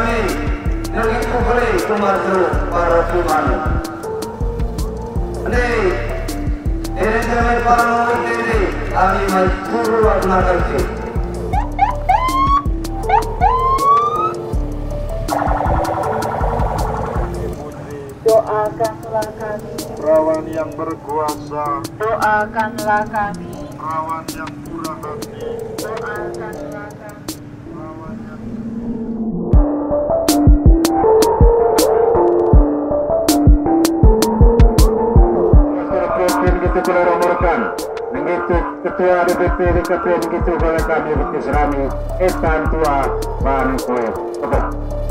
kami begitu beli kumartu para pimanu. Ini jalan para ini kami menjuru anak-anak. Doakanlah kami, Perawan yang berkuasa, doakanlah kami, perawan yang murah hati, doakanlah kami. perawan yang begitu ketua DPP begitu oleh kami begitu serami etan tua bangku.